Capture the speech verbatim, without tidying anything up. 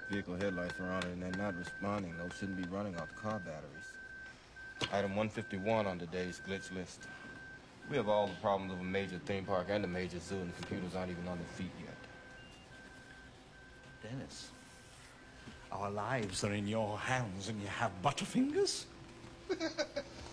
Vehicle headlights are on and they're not responding. Those shouldn't be running off car batteries. Item one fifty-one on today's glitch list. We have all the problems of a major theme park and a major zoo, and the computers aren't even on their feet yet. Dennis, our lives are in your hands and you have butterfingers?